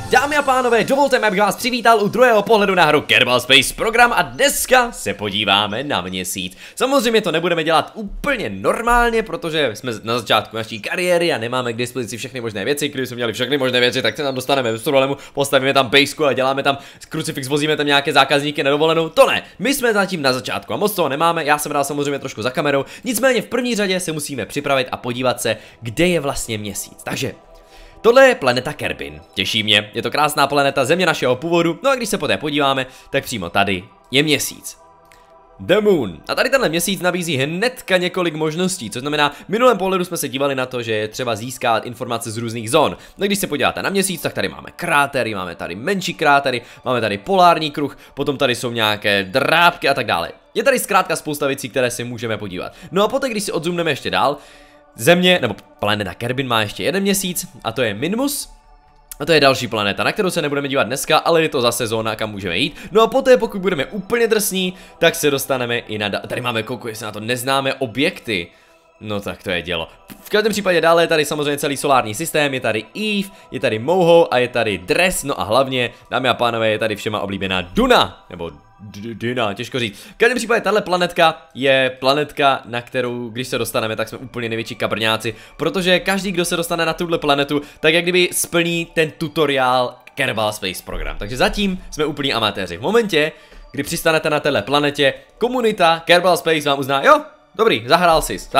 Dámy a pánové, dovolte mi, abych vás přivítal u druhého pohledu na hru Kerbal Space Program a dneska se podíváme na měsíc. Samozřejmě to nebudeme dělat úplně normálně, protože jsme na začátku naší kariéry a nemáme k dispozici všechny možné věci. Kdybychom měli všechny možné věci, tak se tam dostaneme bez problému, postavíme tam pejsku a děláme tam krucifix, vozíme tam nějaké zákazníky na dovolenou. To ne, my jsme zatím na začátku a moc toho nemáme, já jsem dal samozřejmě trošku za kamerou, nicméně v první řadě se musíme připravit a podívat se, kde je vlastně měsíc. Takže tohle je planeta Kerbin. Těší mě, je to krásná planeta, země našeho původu, no a když se poté podíváme, tak přímo tady je měsíc. The Moon. A tady tenhle měsíc nabízí hnedka několik možností, což znamená, v minulém pohledu jsme se dívali na to, že je třeba získávat informace z různých zón. No když se podíváte na měsíc, tak tady máme krátery, máme tady menší krátery, máme tady polární kruh, potom tady jsou nějaké drápky a tak dále. Je tady zkrátka spousta věcí, které si můžeme podívat. No a poté, když si odzoomneme ještě dál, Země, nebo planeta Kerbin má ještě jeden měsíc a to je Minmus. A to je další planeta, na kterou se nebudeme dívat dneska, ale je to zase zóna, kam můžeme jít. No a poté, pokud budeme úplně drsní, tak se dostaneme i na... Tady máme koukej se na to, neznámé objekty. No tak to je dělo. V každém případě dále je tady samozřejmě celý solární systém, je tady Eve, je tady Moho a je tady Dres, no a hlavně, dámy a pánové, je tady všema oblíbená Duna, nebo Duna, těžko říct. V každém případě tahle planetka je planetka, na kterou, když se dostaneme, tak jsme úplně největší kabrňáci, protože každý, kdo se dostane na tuhle planetu, tak jak kdyby splní ten tutoriál Kerbal Space Program. Takže zatím jsme úplní amatéři. V momentě, kdy přistanete na téhle planetě, komunita Kerbal Space vám uzná, jo, dobrý, zahrál sis.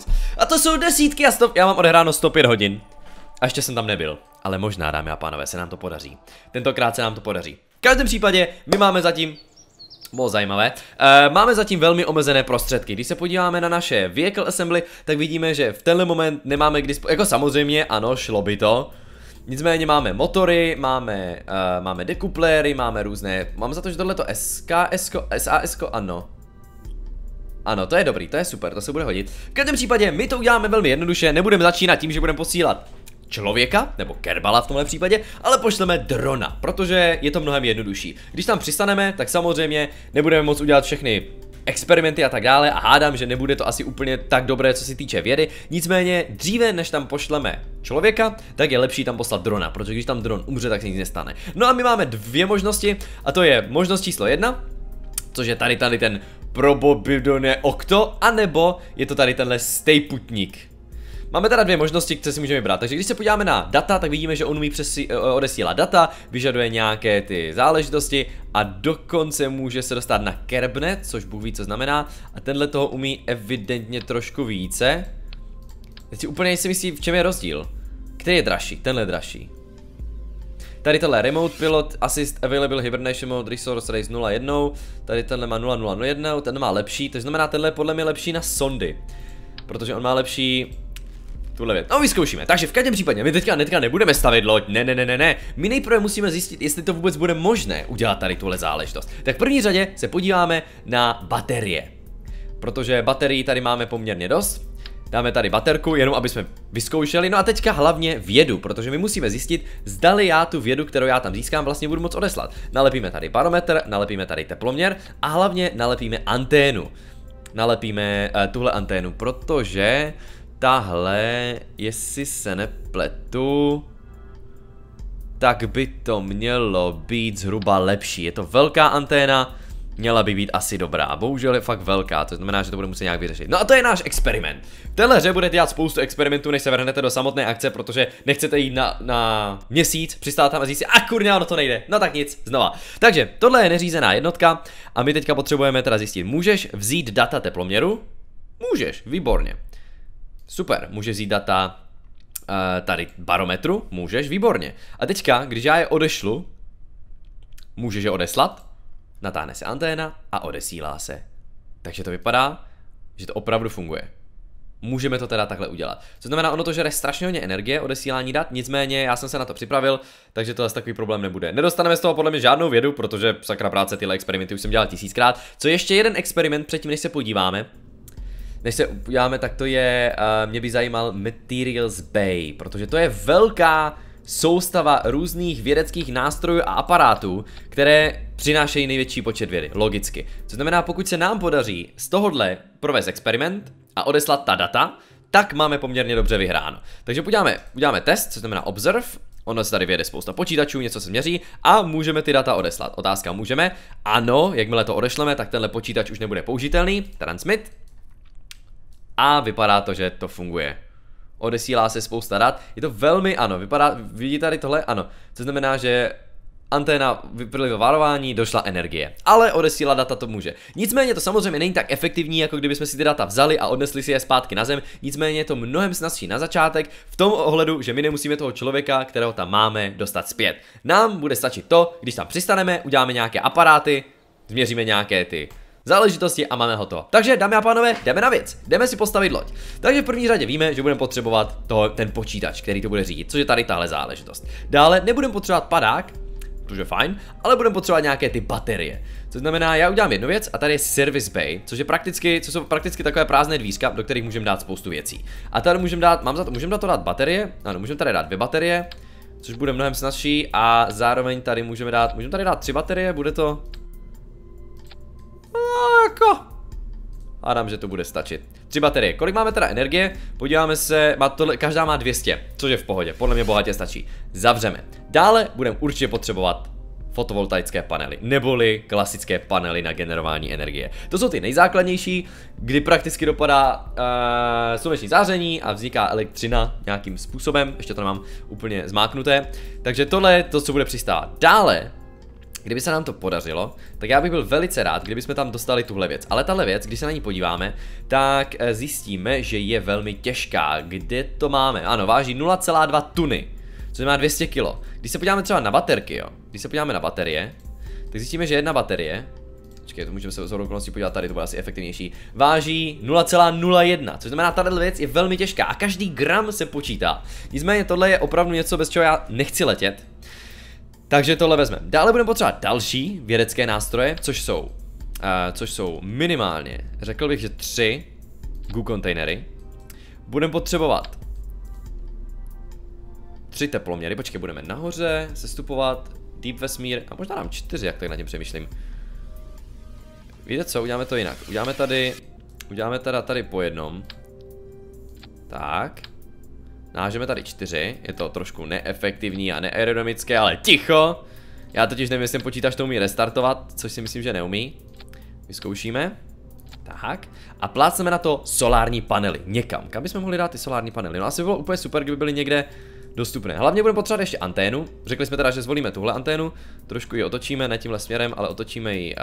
A to jsou desítky a já mám odehráno 105 hodin. A ještě jsem tam nebyl. Ale možná, dámy a pánové, se nám to podaří. Tentokrát se nám to podaří. V každém případě, my máme zatím... Bylo zajímavé. Máme zatím velmi omezené prostředky. Když se podíváme na naše vehicle assembly, tak vidíme, že v tenhle moment nemáme k dispozici... Jako samozřejmě, ano, šlo by to. Nicméně máme motory, máme dekupléry, máme různé... Mám za to, že tohleto SAS, ano. Ano, to je dobrý, to je super, to se bude hodit. V každém případě my to uděláme velmi jednoduše, nebudeme začínat tím, že budeme posílat člověka, nebo Kerbala v tomhle případě, ale pošleme drona, protože je to mnohem jednodušší. Když tam přistaneme, tak samozřejmě nebudeme moct udělat všechny experimenty a tak dále a hádám, že nebude to asi úplně tak dobré, co se týče vědy. Nicméně dříve, než tam pošleme člověka, tak je lepší tam poslat drona, protože když tam dron umře, tak se nic nestane. No a my máme dvě možnosti, a to je možnost číslo 1, což je tady ten Probobidone Octo, anebo je to tady tenhle Stejputnik. Máme teda dvě možnosti, které si můžeme vybrat. Takže když se podíváme na data, tak vidíme, že on umí odesílat data, vyžaduje nějaké ty záležitosti a dokonce může se dostat na Kerbnet, což Bůh ví, co znamená. A tenhle toho umí evidentně trošku více. Teď si úplně nejsem jistý, v čem je rozdíl. Který je dražší? Tenhle je dražší. Tady tohle Remote Pilot Assist Available Hibernation Mode Resource Race 0.1. Tady tenhle má 0.0.1, ten má lepší, to znamená tenhle je podle mě lepší na sondy. Protože on má lepší tuhle věc. No vyzkoušíme, takže v každém případě my teďka nebudeme stavit loď, ne. My nejprve musíme zjistit, jestli to vůbec bude možné udělat tady tuhle záležitost. Tak v první řadě se podíváme na baterie. Protože baterií tady máme poměrně dost. Dáme tady baterku, jenom aby jsme vyzkoušeli, no a teďka hlavně vědu, protože my musíme zjistit, zdali já tu vědu, kterou já tam získám, vlastně budu moct odeslat. Nalepíme tady barometr, nalepíme tady teploměr a hlavně nalepíme anténu. Nalepíme tuhle anténu, protože tahle, jestli se nepletu, tak by to mělo být zhruba lepší. Je to velká anténa, měla by být asi dobrá, a bohužel je fakt velká, to znamená, že to bude muset nějak vyřešit. No a to je náš experiment. V téhle hře budete dělat spoustu experimentů, než se vrhnete do samotné akce, protože nechcete jít na měsíc, přistát tam a zjistit, kurňa, ono to nejde, no tak nic, znova. Takže tohle je neřízená jednotka a my teďka potřebujeme teda zjistit, můžeš vzít data teploměru? Můžeš, výborně. Super, můžeš vzít data tady barometru? Můžeš, výborně. A teďka, když já je odešlu, můžeš je odeslat? Natáhne se anténa a odesílá se. Takže to vypadá, že to opravdu funguje. Můžeme to teda takhle udělat. Co znamená, ono to žere strašně hodně energie, odesílání dat, nicméně já jsem se na to připravil, takže to asi takový problém nebude. Nedostaneme z toho podle mě žádnou vědu, protože sakra práce, tyhle experimenty už jsem dělal 1000krát. Co ještě jeden experiment předtím, než se podíváme, tak to je, mě by zajímal Materials Bay, protože to je velká soustava různých vědeckých nástrojů a aparátů, které přinášejí největší počet vědy, logicky. Co znamená, pokud se nám podaří z tohohle provést experiment a odeslat ta data, tak máme poměrně dobře vyhráno. Takže uděláme test, co znamená observe, Ono se tady vyjede spousta počítačů, něco se měří a můžeme ty data odeslat. Otázka můžeme? Ano, jakmile to odešleme, tak tenhle počítač už nebude použitelný. Transmit. A vypadá to, že to funguje. Odesílá se spousta dat. Je to velmi, ano, vypadá, vidíte tady tohle? Ano. To znamená, že anténa vyplylo varování, došla energie. Ale odesílat data to může. Nicméně to samozřejmě není tak efektivní, jako kdybychom si ty data vzali a odnesli si je zpátky na zem. Nicméně je to mnohem snazší na začátek, v tom ohledu, že my nemusíme toho člověka, kterého tam máme, dostat zpět. Nám bude stačit to, když tam přistaneme, uděláme nějaké aparáty, změříme nějaké ty záležitosti a máme hotovo. Takže, dámy a pánové, jdeme na věc. Jdeme si postavit loď. Takže v první řadě víme, že budeme potřebovat ten počítač, který to bude řídit, což je tady tahle záležitost. Dále nebudeme potřebovat padák, což je fajn, ale budeme potřebovat nějaké ty baterie. Což znamená, já udělám jednu věc a tady je Service Bay, což jsou prakticky takové prázdné dvířka, do kterých můžeme dát spoustu věcí. A tady můžeme dát, můžeme to dát baterie, ano, můžeme tady dát 2 baterie, což bude mnohem snazší a zároveň tady můžeme tady dát 3 baterie, bude to jako hádám, že to bude stačit. 3 baterie. Kolik máme teda energie? Podíváme se, každá má 200, což je v pohodě, podle mě bohatě stačí. Zavřeme. Dále budeme určitě potřebovat fotovoltaické panely, neboli klasické panely na generování energie. To jsou ty nejzákladnější, kdy prakticky dopadá sluneční záření a vzniká elektřina nějakým způsobem, ještě to nemám úplně zmáknuté. Takže tohle je to, co bude přistávat. Dále, kdyby se nám to podařilo, tak já bych byl velice rád, kdyby jsme tam dostali tuhle věc. Ale tahle věc, když se na ní podíváme, tak zjistíme, že je velmi těžká. Kde to máme? Ano, váží 0,2 tuny, což má 200 kg. Když se podíváme třeba na baterky, jo. Když se podíváme na baterie, tak zjistíme, že jedna baterie, počkej, to můžeme se z okolností podívat tady, to bude asi efektivnější, váží 0,01, což znamená, tahle věc je velmi těžká a každý gram se počítá. Nicméně tohle je opravdu něco, bez čeho já nechci letět. Takže tohle vezmeme. Dále budeme potřebovat další vědecké nástroje, což jsou minimálně, řekl bych, že 3 goo kontejnery. Budeme potřebovat 3 teploměry, počkej, budeme nahoře sestupovat, deep vesmír a možná nám 4, jak tak na tím přemýšlím. Víte co, uděláme to jinak. Uděláme teda tady po jednom. Tak. Nážeme tady 4, je to trošku neefektivní a neaerodynamické, ale ticho. Já totiž nevím, jestli počítač to umí restartovat, což si myslím, že neumí. Vyzkoušíme. Tak. A plácneme na to solární panely. Někam. Kam bychom mohli dát ty solární panely? No asi by bylo úplně super, kdyby byly někde dostupné. Hlavně budeme potřebovat ještě anténu. Řekli jsme teda, že zvolíme tuhle anténu. Trošku ji otočíme, ne tímhle směrem, ale otočíme ji.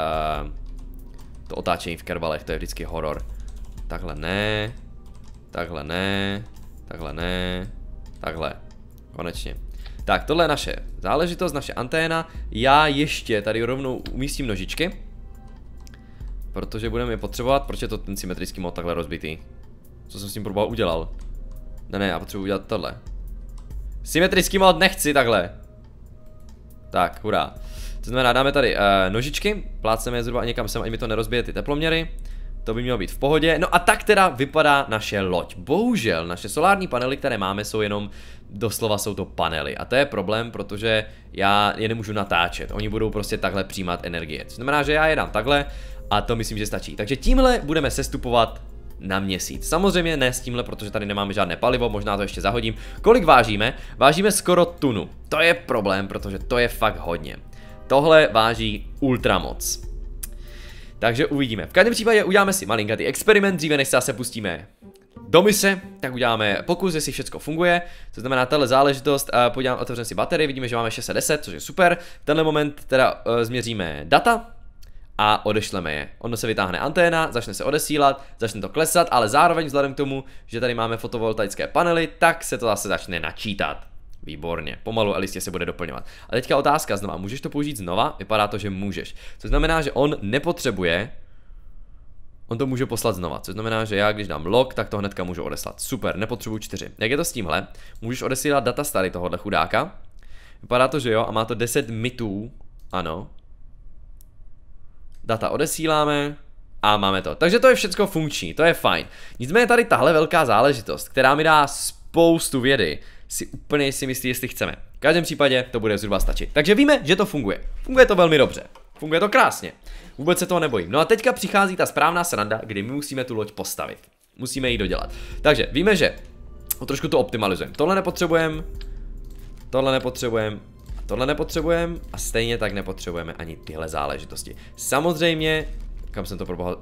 To otáčení v kerbalech, to je vždycky horor. Takhle ne. Takhle ne. Takhle ne. Takhle. Konečně. Tak, tohle je naše záležitost, naše anténa. Já ještě tady rovnou umístím nožičky. Protože budeme je potřebovat. Proč je to ten symetrický mod takhle rozbitý? Co jsem s tím probal udělal? Ne, já potřebuji udělat tohle. Symetrický mod nechci takhle. Tak, hurá. To znamená, dáme tady nožičky. Plácneme je zhruba někam sem, ať mi to nerozbije ty teploměry. To by mělo být v pohodě. No a tak teda vypadá naše loď. Bohužel naše solární panely, které máme, jsou jenom, doslova jsou to panely. A to je problém, protože já je nemůžu natáčet. Oni budou prostě takhle přijímat energie. To znamená, že já je dám takhle a to myslím, že stačí. Takže tímhle budeme sestupovat na měsíc. Samozřejmě ne s tímhle, protože tady nemáme žádné palivo, možná to ještě zahodím. Kolik vážíme? Vážíme skoro tunu. To je problém, protože to je fakt hodně. Tohle váží ultramoc. Takže uvidíme. V každém případě uděláme si malinkatý experiment, dříve než se zase pustíme do mise, tak uděláme pokus, jestli všechno funguje. To znamená, tahle záležitost, otevřeme si baterii, vidíme, že máme 610, což je super. V tenhle moment teda změříme data a odešleme je. Ono se vytáhne anténa, začne se odesílat, začne to klesat, ale zároveň vzhledem k tomu, že tady máme fotovoltaické panely, tak se to zase začne načítat. Výborně, pomalu a listě se bude doplňovat. A teďka otázka znova, můžeš to použít znova? Vypadá to, že můžeš. Což znamená, že on nepotřebuje, on to může poslat znova. Což znamená, že já když dám log, tak to hnedka můžu odeslat. Super, nepotřebuji 4. Jak je to s tímhle? Můžeš odesílat data z tady tohohle chudáka. Vypadá to, že jo, a má to 10 mitů. Ano. Data odesíláme a máme to. Takže to je všechno funkční, to je fajn. Nicméně tady tahle velká záležitost, která mi dá spoustu vědy, si úplně si myslí, jestli chceme. V každém případě to bude zhruba stačit. Takže víme, že to funguje. Funguje to velmi dobře. Funguje to krásně. Vůbec se toho nebojím. No a teďka přichází ta správná sranda, kdy my musíme tu loď postavit. Musíme ji dodělat. Takže víme, že trošku to optimalizujeme. Tohle nepotřebujeme. tohle nepotřebujeme a stejně tak nepotřebujeme ani tyhle záležitosti. Samozřejmě, kam jsem to probahal,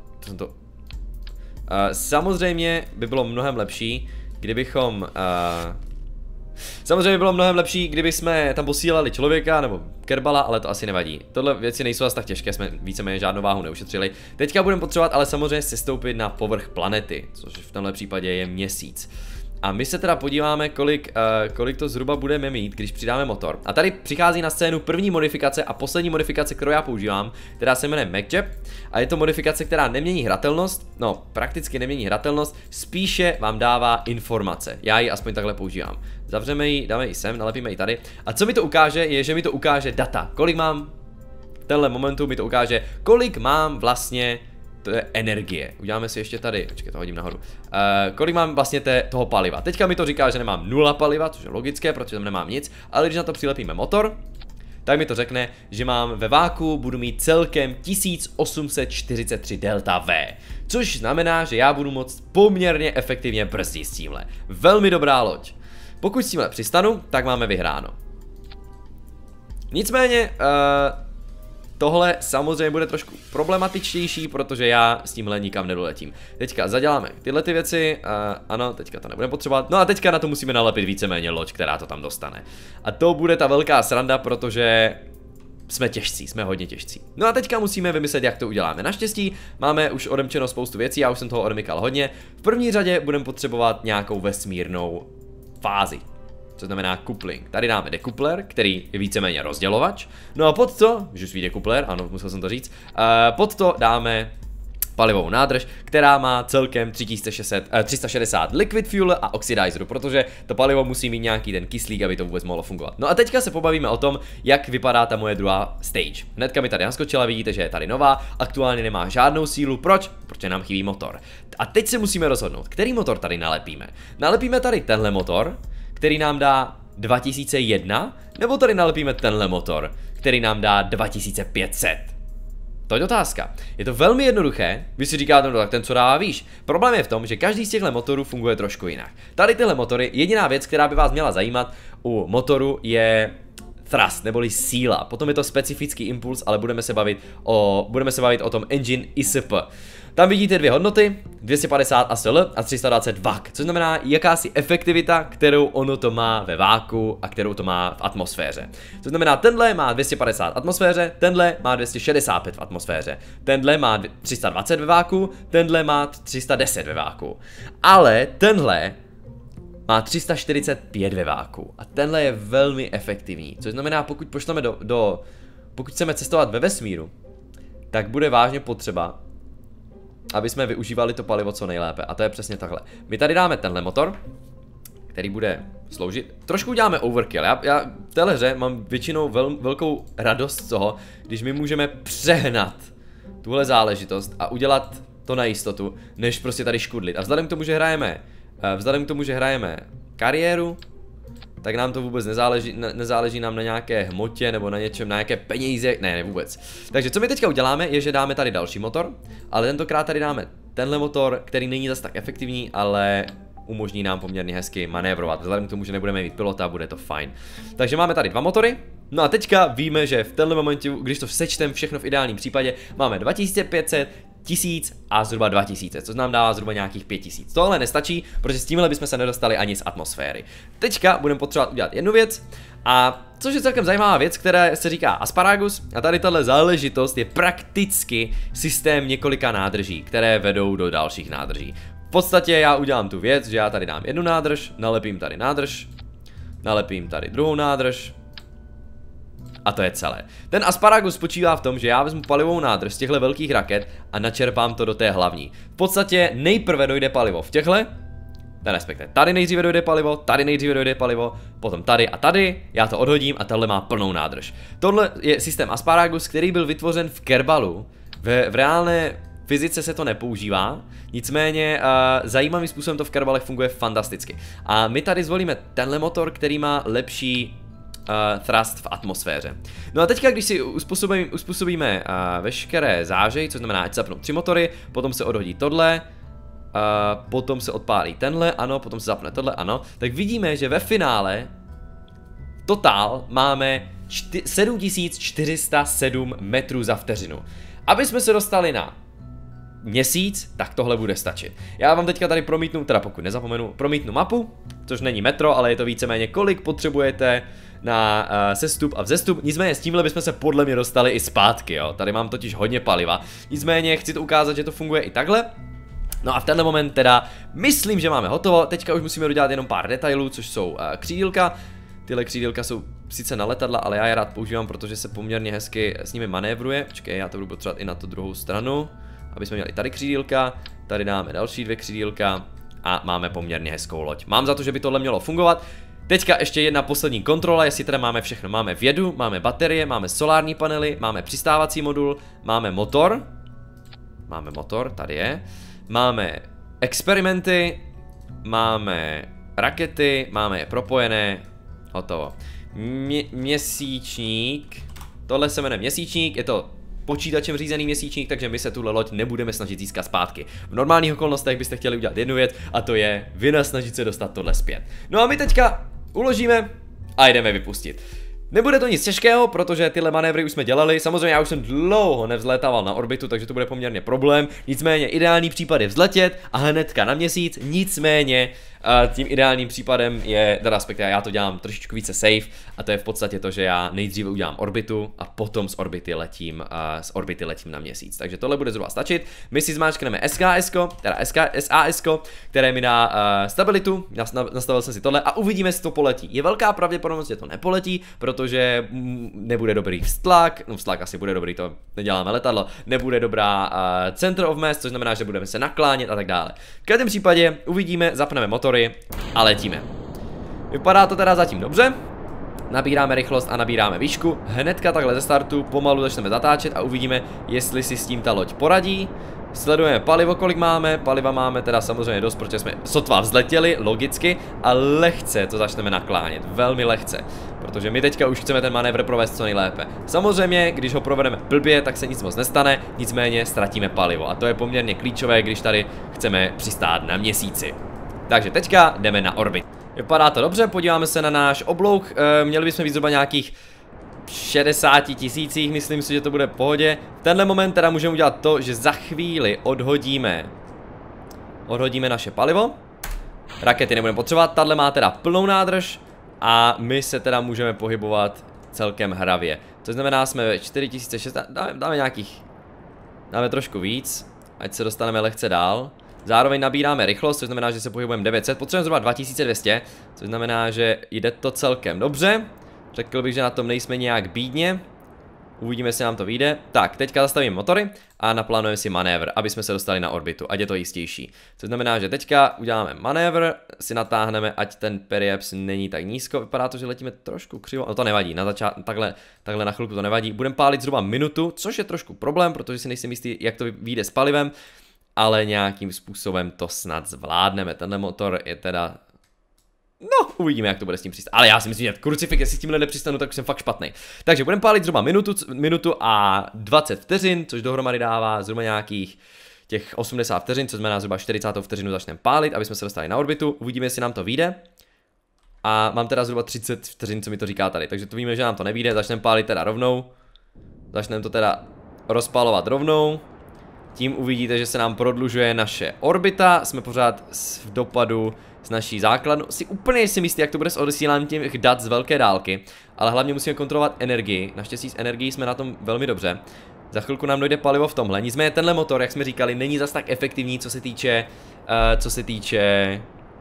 samozřejmě by bylo mnohem lepší, kdybychom, kdyby jsme tam posílali člověka nebo kerbala, ale to asi nevadí. Tohle věci nejsou asi tak těžké, jsme víceméně žádnou váhu neušetřili. Teďka budeme potřebovat ale samozřejmě sestoupit na povrch planety, což v tomhle případě je měsíc. A my se teda podíváme, kolik to zhruba budeme mít, když přidáme motor. A tady přichází na scénu první modifikace a poslední modifikace, kterou já používám, která se jmenuje MacJab. A je to modifikace, která nemění hratelnost, no prakticky nemění hratelnost, spíše vám dává informace. Já ji aspoň takhle používám. Zavřeme ji, dáme ji sem, nalepíme ji tady. A co mi to ukáže, je, že mi to ukáže data. Kolik mám, v tenhle momentu mi to ukáže, kolik mám vlastně energie. Uděláme si ještě tady, počkej, to hodím nahoru. Kolik mám vlastně toho paliva. Teďka mi to říká, že nemám 0 paliva, což je logické, protože tam nemám nic, ale když na to přilepíme motor, tak mi to řekne, že mám ve váku, budu mít celkem 1843 delta V. Což znamená, že já budu moct poměrně efektivně brzdit s tímhle. Velmi dobrá loď. Pokud s tímhle přistanu, tak máme vyhráno. Nicméně, tohle samozřejmě bude trošku problematičtější, protože já s tímhle nikam nedoletím. Teďka zaděláme tyhle ty věci, ano, teďka to nebudeme potřebovat. No a teďka na to musíme nalepit víceméně loď, která to tam dostane. A to bude ta velká sranda, protože jsme těžcí, jsme hodně těžcí. No a teďka musíme vymyslet, jak to uděláme. Naštěstí máme už odemčeno spoustu věcí, já už jsem toho odemykal hodně. V první řadě budeme potřebovat nějakou vesmírnou fázi. Co znamená coupling. Tady dáme decoupler, který je víceméně rozdělovač. No a pod to, že svý decoupler, ano, musel jsem to říct, pod to dáme palivovou nádrž, která má celkem 360 liquid fuel a oxidizeru, protože to palivo musí mít nějaký ten kyslík, aby to vůbec mohlo fungovat. No a teďka se pobavíme o tom, jak vypadá ta moje druhá stage. Hnedka mi tady naskočila, vidíte, že je tady nová, aktuálně nemá žádnou sílu, proč? Protože nám chybí motor. A teď se musíme rozhodnout, který motor tady nalepíme. Nalepíme tady tenhle motor, který nám dá 2001, nebo tady nalepíme tenhle motor, který nám dá 2500. To je otázka. Je to velmi jednoduché, vy si říkáte, no tak ten co dává výš. Problém je v tom, že každý z těchto motorů funguje trošku jinak. Tady tyhle motory, jediná věc, která by vás měla zajímat u motoru je thrust, neboli síla. Potom je to specifický impuls, ale budeme se bavit o tom engine ISP. Tam vidíte dvě hodnoty, 250 ASL a 320 WAC, což znamená jakási efektivita, kterou ono to má ve váku a kterou to má v atmosféře. To znamená, tenhle má 250 v atmosféře, tenhle má 265 v atmosféře, tenhle má 320 ve váku, tenhle má 310 ve váku. Ale tenhle má 345 ve váku a tenhle je velmi efektivní, což znamená, pokud pošleme pokud chceme cestovat ve vesmíru, tak bude vážně potřeba, aby jsme využívali to palivo co nejlépe. A to je přesně takhle. My tady dáme tenhle motor, který bude sloužit. Trošku uděláme overkill. Já v téhle hře mám většinou velkou radost z toho, když my můžeme přehnat tuhle záležitost a udělat to na jistotu, než prostě tady škudlit. A vzhledem k tomu, že hrajeme kariéru, tak nám to vůbec nezáleží nám na nějaké hmotě nebo na něčem, na nějaké peníze, ne vůbec. Takže co my teďka uděláme, je, že dáme tady další motor, ale tentokrát tady dáme tenhle motor, který není zas tak efektivní, ale umožní nám poměrně hezky manévrovat. Vzhledem k tomu, že nebudeme mít pilota, bude to fajn. Takže máme tady dva motory. No a teďka víme, že v tenhle momentu, když to sečtem všechno v ideálním případě, máme 2500, 1000 a zhruba 2000, což nám dává zhruba nějakých 5000. Tohle nestačí, protože s tímhle bychom se nedostali ani z atmosféry. Teďka budeme potřebovat udělat jednu věc, a což je celkem zajímavá věc, která se říká asparagus, a tady tahle záležitost je prakticky systém několika nádrží, které vedou do dalších nádrží. V podstatě já udělám tu věc, že já tady dám jednu nádrž, nalepím tady nádrž, nalepím tady druhou nádrž, a to je celé. Ten asparagus spočívá v tom, že já vezmu palivovou nádrž z těchto velkých raket a načerpám to do té hlavní. V podstatě nejprve dojde palivo v těchto, respektive tady nejdříve dojde palivo, tady nejdříve dojde palivo, potom tady a tady, já to odhodím a tahle má plnou nádrž. Tohle je systém asparagus, který byl vytvořen v Kerbalu. V reálné fyzice se to nepoužívá, nicméně zajímavým způsobem to v Kerbalech funguje fantasticky. A my tady zvolíme tenhle motor, který má lepší thrust v atmosféře. No a teďka, když si uspůsobíme veškeré zážej, což znamená, ať se zapnou 3 motory, potom se odhodí tohle, potom se odpálí tenhle, ano, potom se zapne tohle, ano, tak vidíme, že ve finále totál máme 7407 metrů za vteřinu. Aby jsme se dostali na měsíc, tak tohle bude stačit. Já vám teďka tady promítnu, teda pokud nezapomenu, promítnu mapu, což není metro, ale je to víceméně kolik potřebujete na sestup a vzestup. Nicméně s tímhle bychom se podle mě dostali i zpátky, jo. Tady mám totiž hodně paliva. Nicméně chci to ukázat, že to funguje i takhle. No a v tenhle moment teda myslím, že máme hotovo. Teďka už musíme dodělat jenom pár detailů, což jsou křídílka. Tyhle křídílka jsou sice na letadla, ale já je rád používám, protože se poměrně hezky s nimi manévruje. Počkej, já to budu potřebovat i na tu druhou stranu, aby jsme měli tady křídílka. Tady dáme další dvě křídílka a máme poměrně hezkou loď. Mám za to, že by tohle mělo fungovat. Teďka ještě jedna poslední kontrola, jestli teda máme všechno. Máme vědu, máme baterie, máme solární panely, máme přistávací modul, máme motor. Máme motor, tady je. Máme experimenty, máme rakety, máme je propojené, hotovo. Měsíčník, tohle se jmenuje měsíčník, je to počítačem řízený měsíčník, takže my se tuhle loď nebudeme snažit získat zpátky. V normálních okolnostech byste chtěli udělat jednu věc a to je vynasnažit se dostat tohle zpět. No a my teďka uložíme a jdeme vypustit. Nebude to nic těžkého, protože tyhle manévry už jsme dělali. Samozřejmě já už jsem dlouho nevzlétával na orbitu, takže to bude poměrně problém. Nicméně ideální případ je vzletět a hnedka na měsíc. Nicméně tím ideálním případem je, teda respektive já to dělám trošičku více safe, a to je v podstatě to, že já nejdříve udělám orbitu a potom z orbity letím na měsíc. Takže tohle bude zhruba stačit. My si zmáčkneme SAS, které mi dá stabilitu. Nastavil jsem si tohle a uvidíme, jestli to poletí. Je velká pravděpodobnost, že to nepoletí, protože nebude dobrý vztlak. No vztlak asi bude dobrý, to neděláme letadlo. Nebude dobrá center of mass, což znamená, že budeme se naklánět a tak dále. V každém případě uvidíme, zapneme motory a letíme. Vypadá to teda zatím dobře. Nabíráme rychlost a nabíráme výšku. Hnedka takhle ze startu pomalu začneme zatáčet a uvidíme, jestli si s tím ta loď poradí. Sledujeme palivo, kolik máme. Paliva máme teda samozřejmě dost, protože jsme sotva vzletěli, logicky, a lehce to začneme naklánět. Velmi lehce, protože my teďka už chceme ten manévr provést co nejlépe. Samozřejmě, když ho provedeme blbě, tak se nic moc nestane, nicméně ztratíme palivo. A to je poměrně klíčové, když tady chceme přistát na měsíci. Takže teďka jdeme na orbit. Vypadá to dobře, podíváme se na náš oblouk. Měli bychom být zhruba nějakých 60 000, myslím si, že to bude v pohodě. V tenhle moment teda můžeme udělat to, že za chvíli odhodíme naše palivo. Rakety nebudeme potřebovat, tahle má teda plnou nádrž a my se teda můžeme pohybovat celkem hravě. To znamená, jsme ve 4600, dáme trošku víc, ať se dostaneme lehce dál. Zároveň nabíráme rychlost, což znamená, že se pohybujeme 900, potřebujeme zhruba 2200, což znamená, že jde to celkem dobře. Řekl bych, že na tom nejsme nějak bídně. Uvidíme, jestli nám to vyjde. Tak, teďka zastavíme motory a naplánujeme si manévr, aby jsme se dostali na orbitu, ať je to jistější. Což znamená, že teďka uděláme manévr, si natáhneme, ať ten periaps není tak nízko. Vypadá to, že letíme trošku křivo, no to nevadí, takhle na chvilku to nevadí. Budeme pálit zhruba minutu, což je trošku problém, protože si nejsem jistý, jak to vyjde s palivem, ale nějakým způsobem to snad zvládneme. Tenhle motor je teda... No, uvidíme, jak to bude s tím přistát. Ale já si myslím, že krucifix, jestli s tímhle nepřistanu, tak už jsem fakt špatný. Takže budeme pálit zhruba minutu a 20 vteřin, což dohromady dává zhruba nějakých těch 80 vteřin, což znamená zhruba 40. vteřinu začneme pálit, aby jsme se dostali na orbitu. Uvidíme, jestli nám to vyjde. A mám teda zhruba 30 vteřin, co mi to říká tady. Takže to víme, že nám to nevyjde, začneme pálit teda rovnou. Začneme to teda rozpálovat rovnou. Tím uvidíte, že se nám prodlužuje naše orbita, jsme pořád v dopadu z naší základnu. Si úplně nejsem jistý, jak to bude s odesíláním těch dat z velké dálky, ale hlavně musíme kontrolovat energii. Naštěstí s energií jsme na tom velmi dobře. Za chvilku nám dojde palivo v tomhle. Nicméně tenhle motor, jak jsme říkali, není zas tak efektivní, co se týče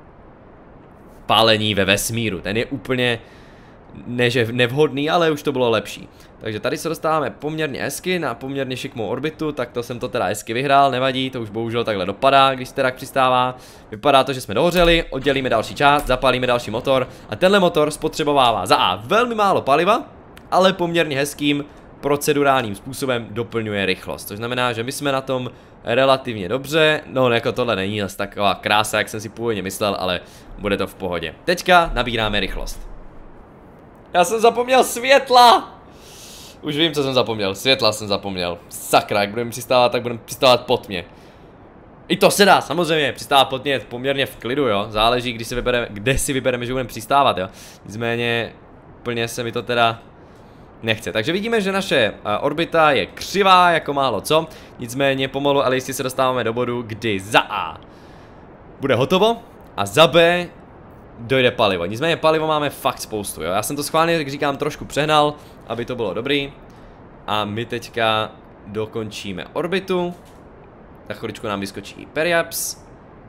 pálení ve vesmíru. Ten je úplně nevhodný, ale už to bylo lepší. Takže tady se dostáváme poměrně hezky na poměrně šikmou orbitu, tak to jsem to teda hezky vyhrál, nevadí, to už bohužel takhle dopadá, když teda přistává. Vypadá to, že jsme dohořeli, oddělíme další část, zapálíme další motor a tenhle motor spotřebovává za A velmi málo paliva, ale poměrně hezkým procedurálním způsobem doplňuje rychlost, což znamená, že my jsme na tom relativně dobře. No, jako tohle není zase taková krása, jak jsem si původně myslel, ale bude to v pohodě. Teďka nabíráme rychlost. Já jsem zapomněl světla! Už vím, co jsem zapomněl. Světla jsem zapomněl. Sakra, jak budeme přistávat, tak budeme přistávat pod mě. I to se dá, samozřejmě. Přistávat pod mě je poměrně v klidu, jo. Záleží, kde si vybereme, že budeme přistávat, jo. Nicméně úplně se mi to teda nechce. Takže vidíme, že naše orbita je křivá jako málo co. Nicméně pomalu, ale jistě se dostáváme do bodu, kdy za A bude hotovo a za B dojde palivo. Nicméně palivo máme fakt spoustu, jo. Já jsem to schválně, jak říkám, trošku přehnal, aby to bylo dobrý. A my teďka dokončíme orbitu. Za chviličku nám vyskočí Periaps.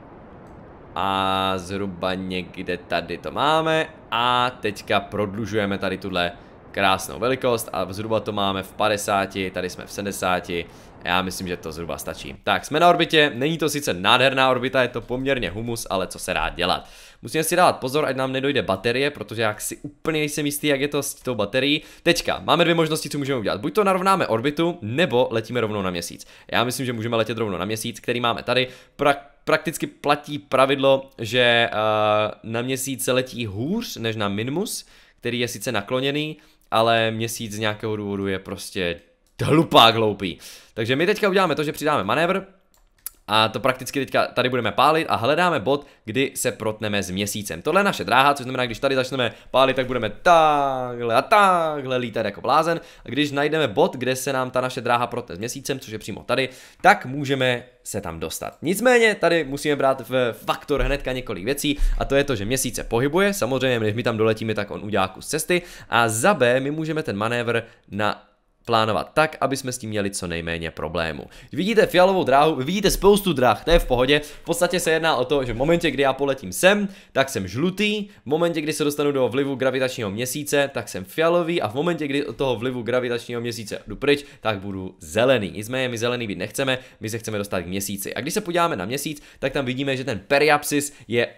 A zhruba někde tady to máme. A teďka prodlužujeme tady tuhle krásnou velikost. A zhruba to máme v 50, tady jsme v 70. Já myslím, že to zhruba stačí. Tak, jsme na orbitě, není to sice nádherná orbita, je to poměrně humus, ale co se dá dělat. Musíme si dát pozor, ať nám nedojde baterie, protože jak si úplně nejsem jistý, jak je to s tou baterií. Teďka, máme dvě možnosti, co můžeme udělat. Buď to narovnáme orbitu, nebo letíme rovnou na měsíc. Já myslím, že můžeme letět rovnou na měsíc, který máme tady. Prakticky platí pravidlo, že na měsíc se letí hůř než na Minmus, který je sice nakloněný, ale měsíc z nějakého důvodu je prostě hlupák hloupý. Takže my teďka uděláme to, že přidáme manévr a to prakticky teďka tady budeme pálit a hledáme bod, kdy se protneme s měsícem. Tohle je naše dráha, což znamená, když tady začneme pálit, tak budeme takhle a takhle lítat jako blázen. A když najdeme bod, kde se nám ta naše dráha protne s měsícem, což je přímo tady, tak můžeme se tam dostat. Nicméně tady musíme brát v faktor hnedka několik věcí a to je to, že měsíc se pohybuje, samozřejmě když my tam doletíme, tak on udělá kus cesty a za B my můžeme ten manévr plánovat tak, aby jsme s tím měli co nejméně problémů. Vidíte fialovou dráhu, vidíte spoustu dráh, to je v pohodě. V podstatě se jedná o to, že v momentě, kdy já poletím sem, tak jsem žlutý, v momentě, kdy se dostanu do vlivu gravitačního měsíce, tak jsem fialový a v momentě, kdy od toho vlivu gravitačního měsíce jdu pryč, tak budu zelený. Nicméně my zelený být nechceme, my se chceme dostat k měsíci. A když se podíváme na měsíc, tak tam vidíme, že ten periapsis je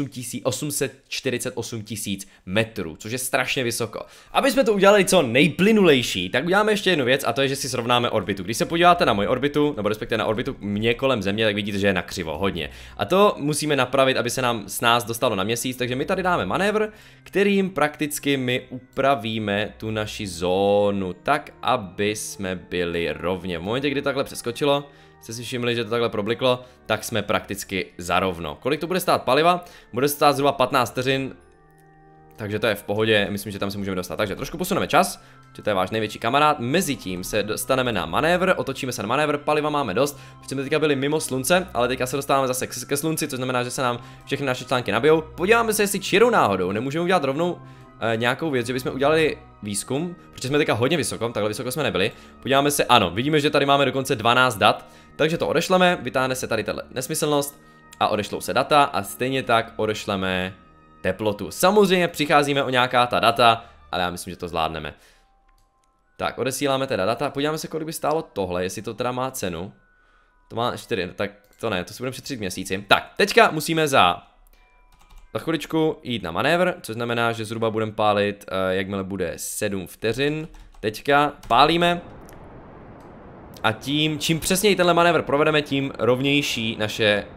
848 000 metrů, což je strašně vysoko. Aby jsme to udělali co nejplynulejší, tak uděláme ještě jednu věc a to je, že si srovnáme orbitu. Když se podíváte na moji orbitu, nebo respektive na orbitu mě kolem Země, tak vidíte, že je nakřivo hodně. A to musíme napravit, aby se nám s nás dostalo na měsíc, takže my tady dáme manévr, kterým prakticky my upravíme tu naši zónu tak, aby jsme byli rovně. V momentě, kdy takhle přeskočilo, jste si všimli, že to takhle probliklo, tak jsme prakticky zarovno. Kolik to bude stát paliva? Bude stát zhruba 15 vteřin. Takže to je v pohodě, myslím, že tam se můžeme dostat. Takže trošku posuneme čas, že to je váš největší kamarád. Mezitím se dostaneme na manévr, otočíme se na manévr, paliva máme dost. Jsme teďka byli mimo slunce, ale teďka se dostáváme zase ke slunci, což znamená, že se nám všechny naše články nabijou. Podíváme se, jestli čirou náhodou nemůžeme udělat rovnou nějakou věc, že bychom udělali výzkum, protože jsme teďka hodně vysoko, takhle vysoko jsme nebyli. Podíváme se, ano, vidíme, že tady máme dokonce 12 dat, takže to odešleme, vytáhne se tady tato nesmyslnost a odešlou se data a stejně tak odešleme teplotu. Samozřejmě přicházíme o nějaká ta data, ale já myslím, že to zvládneme. Tak, odesíláme teda data, podíváme se, kolik by stálo tohle, jestli to teda má cenu. To má 4, tak to ne, to si budeme šetřit měsíci. Tak, teďka musíme za chviličku jít na manévr, což znamená, že zhruba budeme pálit, jakmile bude 7 vteřin. Teďka pálíme. A tím, čím přesněji tenhle manévr provedeme, tím rovnější naše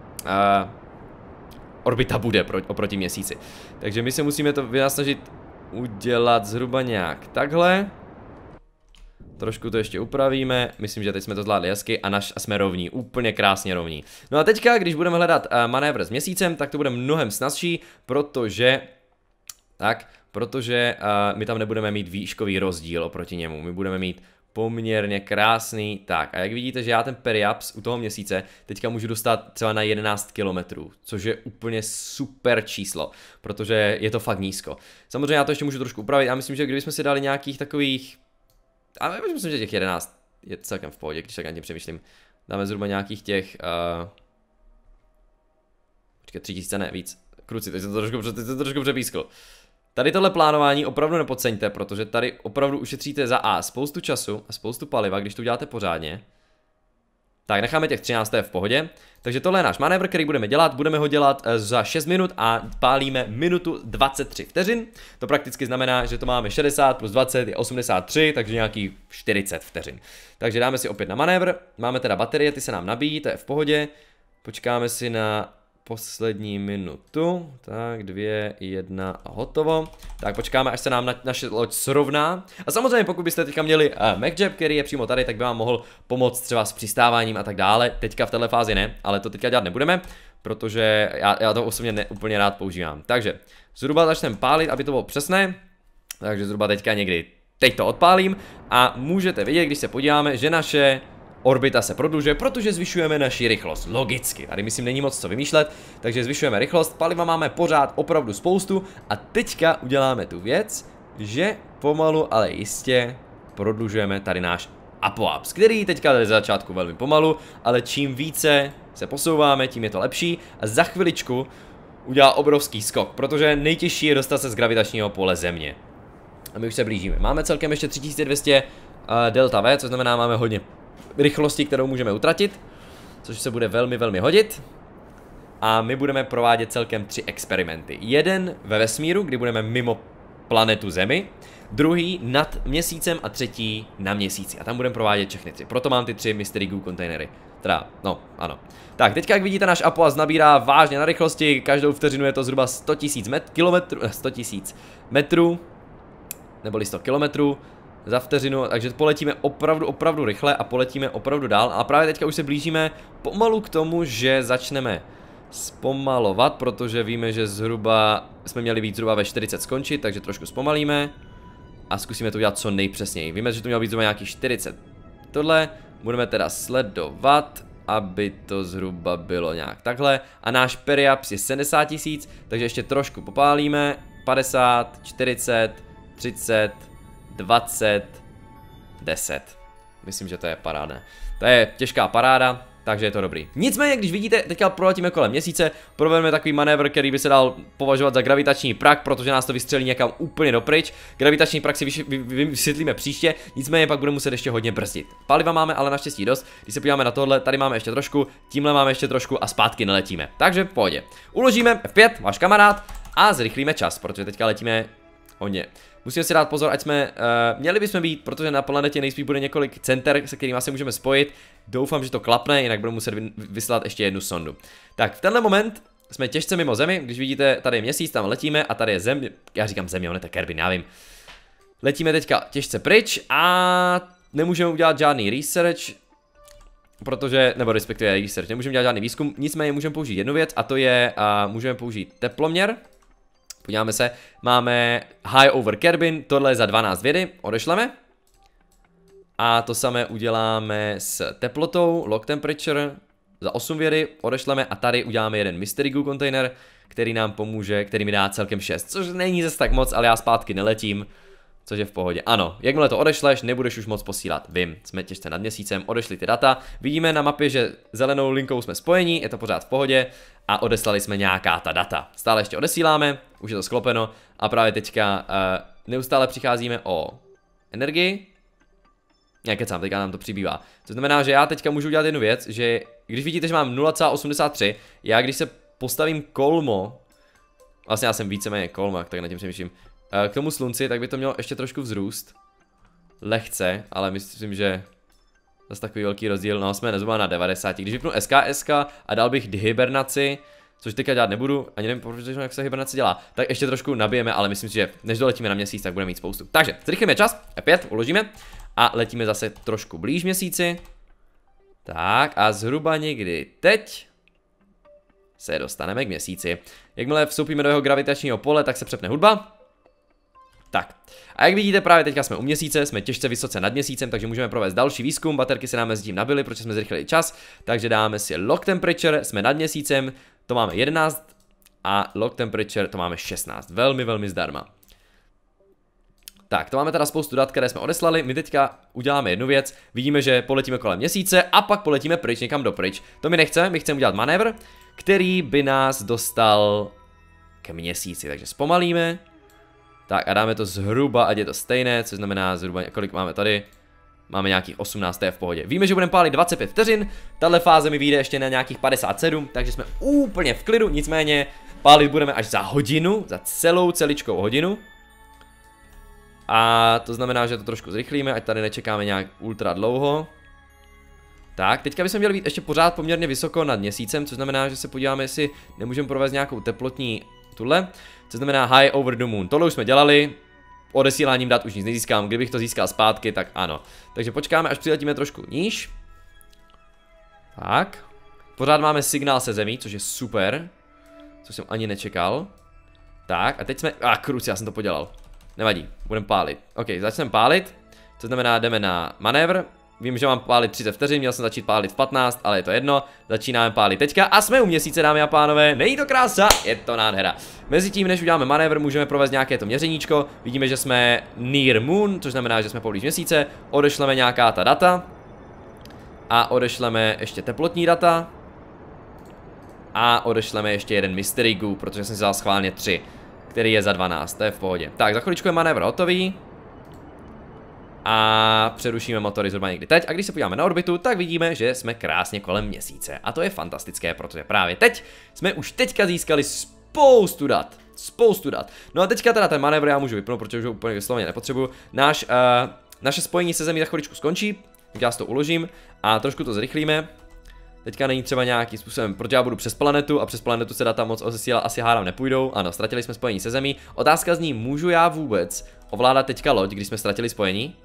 orbita bude oproti měsíci. Takže my se musíme to vynasnažit udělat zhruba nějak takhle. Trošku to ještě upravíme, myslím, že teď jsme to zvládli hezky a jsme rovní, úplně krásně rovní. No a teďka, když budeme hledat manévr s měsícem, tak to bude mnohem snazší, protože my tam nebudeme mít výškový rozdíl oproti němu, my budeme mít poměrně krásný. Tak a jak vidíte, že já ten periaps u toho měsíce teďka můžu dostat třeba na 11 km, což je úplně super číslo, protože je to fakt nízko. Samozřejmě já to ještě můžu trošku upravit, já myslím, že kdybychom si dali nějakých takových, ale myslím, že těch 11 je celkem v pohodě, když tak na tím přemýšlím. Dáme zhruba nějakých těch, počkej, 3000 ne, víc, kruci, teď jsem to trošku přepískl. Tady tohle plánování opravdu nepodceňte, protože tady opravdu ušetříte za A spoustu času a spoustu paliva, když to uděláte pořádně. Tak necháme těch 13 v pohodě. Takže tohle je náš manévr, který budeme dělat. Budeme ho dělat za 6 minut a pálíme minutu 23 vteřin. To prakticky znamená, že to máme 60 plus 20 je 83, takže nějaký 40 vteřin. Takže dáme si opět na manévr. Máme teda baterie, ty se nám nabíjí, to je v pohodě. Počkáme si na poslední minutu, tak 2, 1 a hotovo. Tak počkáme, až se nám naše loď srovná. A samozřejmě pokud byste teďka měli MacJab, který je přímo tady, tak by vám mohl pomoct třeba s přistáváním a tak dále. Teďka v téhle fázi ne, ale to teďka dělat nebudeme, protože já to osobně úplně rád používám. Takže zhruba začneme pálit, aby to bylo přesné. Takže zhruba teďka někdy. Teď to odpálím a můžete vidět, když se podíváme, že naše orbita se prodlužuje, protože zvyšujeme naši rychlost. Logicky, tady myslím není moc co vymýšlet, takže zvyšujeme rychlost, paliva máme pořád opravdu spoustu a teďka uděláme tu věc, že pomalu, ale jistě prodlužujeme tady náš apoaps, který teďka je za začátku velmi pomalu, ale čím více se posouváme, tím je to lepší a za chviličku udělá obrovský skok, protože nejtěžší je dostat se z gravitačního pole Země. A my už se blížíme. Máme celkem ještě 3200 delta V, což znamená, máme hodně rychlosti, kterou můžeme utratit, což se bude velmi hodit. A my budeme provádět celkem 3 experimenty. Jeden ve vesmíru, kdy budeme mimo planetu Zemi, druhý nad měsícem a třetí na měsíci. A tam budeme provádět všechny 3. Proto mám ty 3 Mystery Goo kontejnery. Teda, no, ano. Tak, teďka jak vidíte, náš apoas nabírá vážně na rychlosti, každou vteřinu je to zhruba 100 000 metrů, neboli 100 kilometrů za vteřinu, takže poletíme opravdu rychle a poletíme opravdu dál. A právě teďka už se blížíme pomalu k tomu, že začneme zpomalovat, protože víme, že zhruba jsme měli být zhruba ve 40 skončit, takže trošku zpomalíme a zkusíme to udělat co nejpřesněji. Víme, že to mělo být zhruba nějakých 40. Tohle budeme teda sledovat, aby to zhruba bylo nějak takhle. A náš periaps je 70 000, takže ještě trošku popálíme. 50, 40, 30, 20, 10. Myslím, že to je parádné. To je těžká paráda, takže je to dobrý. Nicméně, když vidíte, teďka proletíme kolem měsíce, provedeme takový manévr, který by se dal považovat za gravitační prak, protože nás to vystřelí někam úplně dopryč. Gravitační prak si vysvětlíme příště, nicméně pak budeme muset ještě hodně brzdit. Paliva máme ale naštěstí dost, když se podíváme na tohle, tady máme ještě trošku, tímhle máme ještě trošku a zpátky neletíme. Takže v pohodě. Uložíme F5, váš kamarád, a zrychlíme čas, protože teďka letíme hodně. Musíme si dát pozor, ať jsme, měli bychom být, protože na planetě nejspíš bude několik center, se kterými se můžeme spojit. Doufám, že to klapne, jinak budeme muset vyslat ještě jednu sondu. Tak, v tenhle moment jsme těžce mimo Zemi, když vidíte, tady je měsíc, tam letíme a tady je Země, já říkám Země, on je to Kerbin, já vím. Letíme teďka těžce pryč a nemůžeme udělat žádný research, protože, nebo respektive research, nemůžeme dělat žádný výzkum, nicméně můžeme použít jednu věc a to je, můžeme použít teploměr. Podíváme se, máme High over Kerbin, tohle je za 12 vědy, odešleme. A to samé uděláme s teplotou, log temperature, za 8 vědy, odešleme a tady uděláme jeden Mystery Goo kontejner, který nám pomůže, který mi dá celkem 6, což není zase tak moc, ale já zpátky neletím, což je v pohodě. Ano, jakmile to odešleš, nebudeš už moc posílat, vím, jsme těžce nad měsícem, odešli ty data, vidíme na mapě, že zelenou linkou jsme spojení, je to pořád v pohodě a odeslali jsme nějaká ta data. Stále ještě odesíláme, už je to sklopeno a právě teďka neustále přicházíme o energii. Kecám, teďka nám to přibývá. To znamená, že já teďka můžu udělat jednu věc, že když vidíte, že mám 0,83, já když se postavím kolmo, vlastně já jsem víceméně kolmo, tak nad tím přemýšlím, k tomu slunci, tak by to mělo ještě trošku vzrůst. Lehce, ale myslím, že zase takový velký rozdíl, no jsme nezhruba na 90. Když vypnu SKSK a dal bych dehibernaci, což teďka dělat nebudu, ani nevím, jak se hibernace dělá, tak ještě trošku nabijeme, ale myslím si, že než doletíme na měsíc, tak budeme mít spoustu. Takže zrychlíme čas, F5, uložíme a letíme zase trošku blíž měsíci. Tak a zhruba někdy teď se dostaneme k měsíci. Jakmile vstoupíme do jeho gravitačního pole, tak se přepne hudba. Tak, a jak vidíte, právě teďka jsme u měsíce, jsme těžce vysoce nad měsícem, takže můžeme provést další výzkum, baterky se nám mezi tím nabily, protože jsme zrychlili čas, takže dáme si log temperature, jsme nad měsícem, to máme 11 a log temperature to máme 16, velmi zdarma. Tak, to máme teda spoustu dat, které jsme odeslali, my teďka uděláme jednu věc, vidíme, že poletíme kolem měsíce a pak poletíme pryč někam dopryč. To my nechceme, my chceme udělat manévr, který by nás dostal k měsíci, takže zpomalíme. Tak a dáme to zhruba, ať je to stejné, což znamená zhruba, kolik máme tady. Máme nějakých 18, v pohodě. Víme, že budeme pálit 25 vteřin, tahle fáze mi vyjde ještě na nějakých 57, takže jsme úplně v klidu, nicméně pálit budeme až za hodinu, za celičkou hodinu. A to znamená, že to trošku zrychlíme, ať tady nečekáme nějak ultra dlouho. Tak, teďka bychom měli být ještě pořád poměrně vysoko nad měsícem, což znamená, že se podíváme, jestli nemůžeme provést nějakou teplotní tuhle. Co znamená high over the moon. Tohle už jsme dělali, odesíláním dat už nic nezískám, kdybych to získal zpátky, tak ano. Takže počkáme, až přiletíme trošku níž. Tak. Pořád máme signál se zemí, což je super. Což jsem ani nečekal. Tak, a teď jsme, kruci, já jsem to podělal. Nevadí, budeme pálit. OK, začneme pálit, co znamená, jdeme na manévr. Vím, že mám pálit 30 vteřin, měl jsem začít pálit v 15, ale je to jedno. Začínáme pálit teďka a jsme u měsíce, dámy a pánové. Není to krása, je to nádhera. Mezitím, než uděláme manévr, můžeme provést nějaké to měřeníčko. Vidíme, že jsme near moon, což znamená, že jsme poblíž měsíce. Odešleme nějaká ta data. A odešleme ještě teplotní data. A odešleme ještě jeden mystery goo, protože jsem si vzal schválně 3, který je za 12, to je v pohodě. Tak, za chviličku je manévr hotový. A přerušíme motory zhruba někdy teď. A když se podíváme na orbitu, tak vidíme, že jsme krásně kolem měsíce. A to je fantastické, protože právě teď jsme už teďka získali spoustu dat. Spoustu dat. No a teďka teda ten manévr já můžu vypnout, protože už ho úplně vysloveně nepotřebuju. Naše spojení se zemí za chviličku skončí. Tak já si to uložím a trošku to zrychlíme. Teďka není třeba nějakým způsobem, protože já budu přes planetu a přes planetu se data moc odesílat asi hádám nepůjdou. Ano, ztratili jsme spojení se zemí. Otázka zní, můžu já vůbec ovládat teďka loď, když jsme ztratili spojení?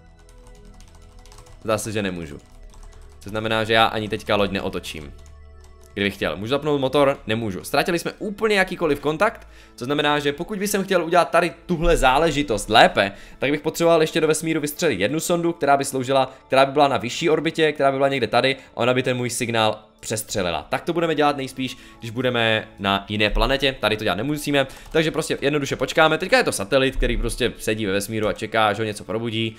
Zdá se, že nemůžu. To znamená, že já ani teďka loď neotočím. Kdybych chtěl. Můžu zapnout motor? Nemůžu. Ztratili jsme úplně jakýkoliv kontakt, co znamená, že pokud bych chtěl udělat tady tuhle záležitost lépe, tak bych potřeboval ještě do vesmíru vystřelit jednu sondu, která by sloužila, která by byla na vyšší orbitě, která by byla někde tady a ona by ten můj signál přestřelila. Tak to budeme dělat nejspíš, když budeme na jiné planetě. Tady to dělat nemusíme, takže prostě jednoduše počkáme. Teďka je to satelit, který prostě sedí ve vesmíru a čeká, že ho něco probudí.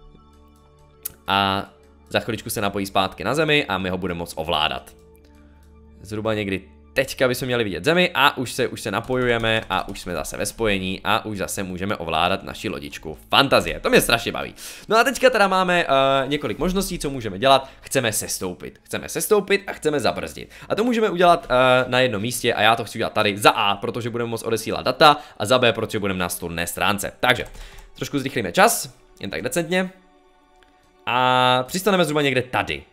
A za chviličku se napojí zpátky na Zemi a my ho budeme moct ovládat. Zhruba někdy teďka bychom měli vidět Zemi a už se napojujeme a už jsme zase ve spojení a už zase můžeme ovládat naši lodičku. Fantazie, to mě strašně baví. No a teďka teda máme několik možností, co můžeme dělat. Chceme sestoupit a chceme zabrzdit. A to můžeme udělat na jednom místě a já to chci udělat tady za A, protože budeme moct odesílat data a za B, protože budeme na stolné stránce. Takže trošku zrychlíme čas, jen tak decentně. A přistaneme zhruba někde tady.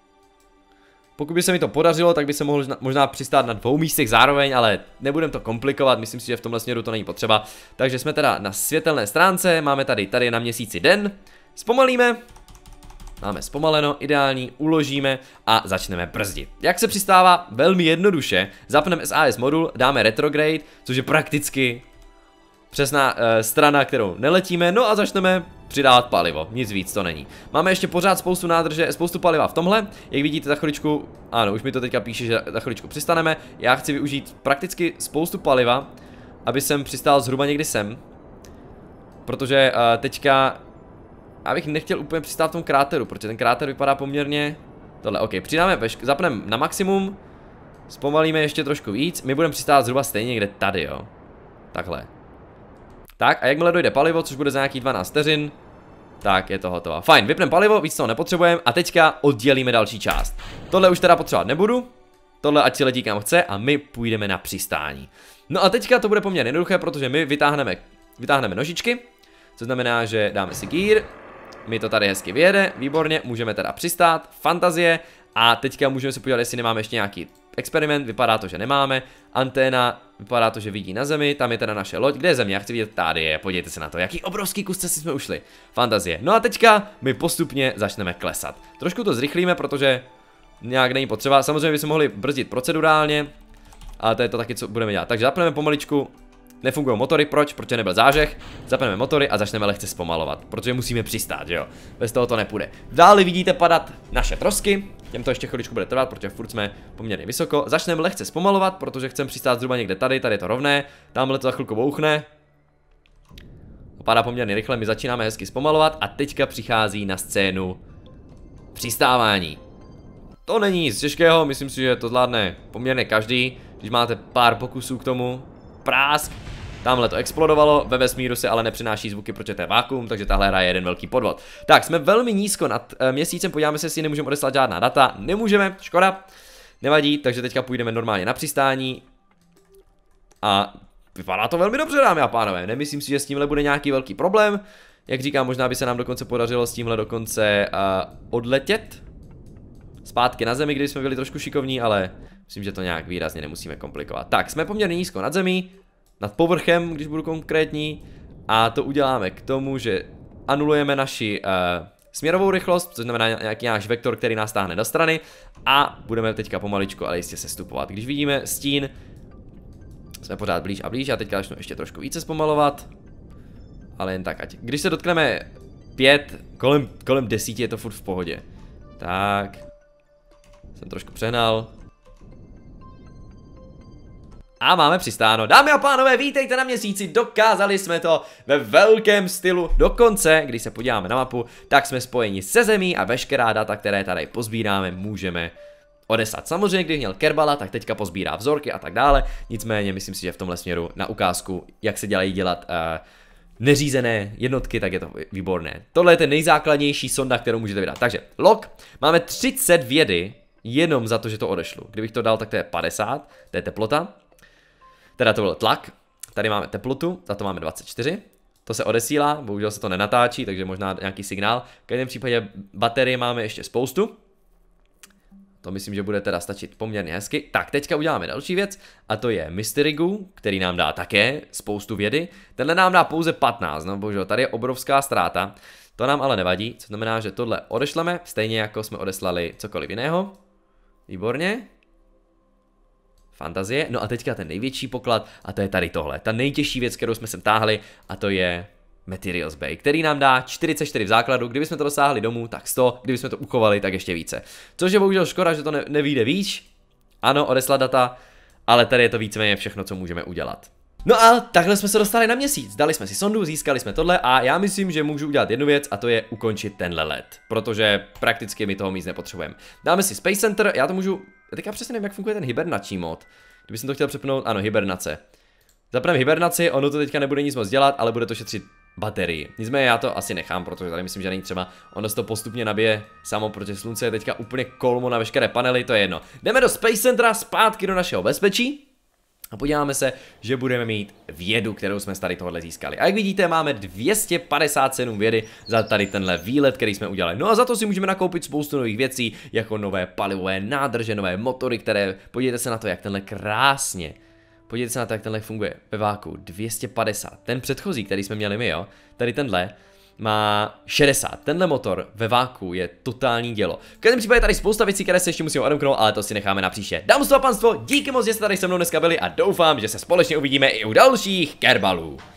Pokud by se mi to podařilo, tak by se mohl možná přistát na 2 místech zároveň, ale nebudem to komplikovat, myslím si, že v tomhle směru to není potřeba. Takže jsme teda na světelné stránce, máme tady je na měsíci den, zpomalíme, máme zpomaleno, ideální, uložíme a začneme brzdit. Jak se přistává? Velmi jednoduše, zapneme SAS modul, dáme retrograde, což je prakticky přesná strana, kterou neletíme, no a začneme přidávat palivo, nic víc to není. Máme ještě pořád spoustu nádrže, spoustu paliva v tomhle, jak vidíte za chviličku, ano, už mi to teďka píše, že za chviličku přistaneme. Já chci využít prakticky spoustu paliva, aby jsem přistál zhruba někdy sem. Protože teďka, já bych nechtěl úplně přistát v tom kráteru, protože ten kráter vypadá poměrně, tohle, ok, přidáme, zapneme na maximum, zpomalíme ještě trošku víc, my budeme přistát zhruba stejně někde tady, jo, takhle. Tak a jakmile dojde palivo, což bude za nějakých 12 vteřin, tak je to hotovo. Fajn, vypneme palivo, víc toho nepotřebujeme a teďka oddělíme další část. Tohle už teda potřebovat nebudu, tohle ať si letí kam chce a my půjdeme na přistání. No a teďka to bude poměrně jednoduché, protože my vytáhneme nožičky, co znamená, že dáme si gear, mi to tady hezky vyjede, výborně, můžeme teda přistát, fantazie a teďka můžeme se podívat, jestli nemáme ještě nějaký experiment, vypadá to, že nemáme, anténa, vypadá to, že vidí na Zemi, tam je teda naše loď, kde je Země, já chci vidět, tady je, podívejte se na to, jaký obrovský kus cesty jsme ušli, fantazie. No a teďka my postupně začneme klesat. Trošku to zrychlíme, protože nějak není potřeba, samozřejmě bychom mohli brzdit procedurálně, ale to je to taky, co budeme dělat. Takže zapneme pomaličku, nefungují motory, proč? Protože nebyl zážeh, zapneme motory a začneme lehce zpomalovat, protože musíme přistát, že jo, bez toho to nepůjde. Dále vidíte padat naše trosky, těm to ještě chviličku bude trvat, protože furt jsme poměrně vysoko. Začneme lehce zpomalovat, protože chceme přistát zhruba někde tady je to rovné, tamhle to za chvilku bouchne. Padá poměrně rychle, my začínáme hezky zpomalovat a teďka přichází na scénu přistávání. To není nic těžkého, myslím si, že to zvládne poměrně každý, když máte pár pokusů k tomu. Prásk, tamhle to explodovalo, ve vesmíru se ale nepřináší zvuky, protože to je vákuum, takže tahle hra je jeden velký podvod. Tak, jsme velmi nízko nad měsícem, podíváme se, jestli nemůžeme odeslat žádná data, nemůžeme, škoda, nevadí, takže teďka půjdeme normálně na přistání. A vypadá to velmi dobře, dámy a pánové, nemyslím si, že s tímhle bude nějaký velký problém. Jak říkám, možná by se nám dokonce podařilo s tímhle dokonce odletět zpátky na Zemi, když jsme byli trošku šikovní, ale myslím, že to nějak výrazně nemusíme komplikovat. Tak, jsme poměrně nízko nad Zemí, nad povrchem, když budu konkrétní, a to uděláme k tomu, že anulujeme naši směrovou rychlost, což znamená nějaký náš vektor, který nás táhne do strany, a budeme teďka pomaličku, ale jistě sestupovat. Když vidíme stín, jsme pořád blíž a blíž, a teďka začnu ještě trošku více zpomalovat. ale jen tak, ať. Když se dotkneme 5, kolem 10 je to furt v pohodě. Tak. Jsem trošku přehnal. A máme přistáno. Dámy a pánové, vítejte na měsíci, dokázali jsme to ve velkém stylu. Dokonce, když se podíváme na mapu, tak jsme spojeni se zemí a veškerá data, které tady pozbíráme, můžeme odeslat. Samozřejmě, když měl Kerbala, tak teďka pozbírá vzorky a tak dále. Nicméně, myslím si, že v tomhle směru na ukázku, jak se dělat neřízené jednotky, tak je to výborné. Tohle je ten nejzákladnější sonda, kterou můžete vydat. Takže, log, máme 30 vědy, jenom za to, že to odešlu. Kdybych to dal, tak to je 50, to je teplota. Teda to byl tlak, tady máme teplotu, za to máme 24, to se odesílá, bohužel se to nenatáčí, takže možná nějaký signál. V každém případě baterie máme ještě spoustu. To myslím, že bude teda stačit poměrně hezky. Tak, teďka uděláme další věc, a to je Mystery Goo, který nám dá také spoustu vědy. Tenhle nám dá pouze 15, no bohužel, tady je obrovská ztráta. To nám ale nevadí, co znamená, že tohle odešleme, stejně jako jsme odeslali cokoliv jiného. Výborně. Fantazie. No a teďka ten největší poklad, a to je tady tohle. Ta nejtěžší věc, kterou jsme sem táhli, a to je Materials Bay, který nám dá 44 v základu. Kdybychom to dosáhli domů, tak 100, kdybychom to uchovali, tak ještě více. Což je bohužel škoda, že to nevyjde výš. Ano, odeslat data, ale tady je to víceméně všechno, co můžeme udělat. No a takhle jsme se dostali na měsíc. Dali jsme si sondu, získali jsme tohle a já myslím, že můžu udělat jednu věc, a to je ukončit tenhle let. Protože prakticky my toho víc nepotřebujeme. Dáme si Space Center, já to můžu. Já teďka přesně nevím, jak funguje ten hibernační mod. Kdybych to chtěl přepnout, ano, hibernace. Zapneme hibernaci, ono to teďka nebude nic moc dělat, ale bude to šetřit baterii. Nicméně já to asi nechám, protože tady myslím, že není třeba. Ono se to postupně nabije samo, protože slunce je teďka úplně kolmo na veškeré panely, to je jedno. Jdeme do Space Centra, zpátky do našeho bezpečí. A podíváme se, že budeme mít vědu, kterou jsme z tady tohle získali. A jak vidíte, máme 257 vědy za tady tenhle výlet, který jsme udělali. No a za to si můžeme nakoupit spoustu nových věcí, jako nové palivové nádrže, nové motory, které, podívejte se na to, jak tenhle krásně. Podívejte se na to, jak tenhle funguje ve váku. 250. Ten předchozí, který jsme měli my, jo, tady tenhle má 60. Tenhle motor ve váku je totální dělo. V každém případě tady spousta věcí, které se ještě musíme odemknout, ale to si necháme na příště. Dámstvo a panstvo, díky moc, že jste tady se mnou dneska byli a doufám, že se společně uvidíme i u dalších Kerbalů.